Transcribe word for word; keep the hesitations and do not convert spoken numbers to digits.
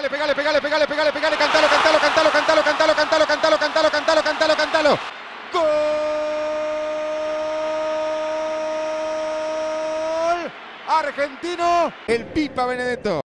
pegale, pegale, pegale, pegale, pegale, cantalo, cantalo, cantalo, cantalo, cantalo, cantalo, cantalo, cantalo, cantalo, cantalo, cantalo. ¡Gol! Argentino, el Pipa Benedetto.